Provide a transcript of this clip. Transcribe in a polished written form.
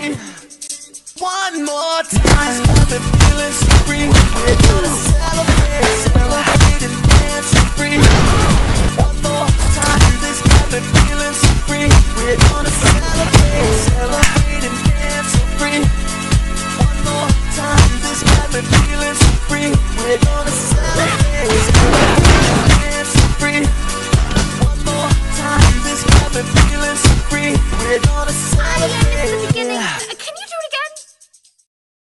free. One more time, got me feeling so free. We're gonna celebrate, celebrate and dance so free. One more time, this got me feeling so free. We're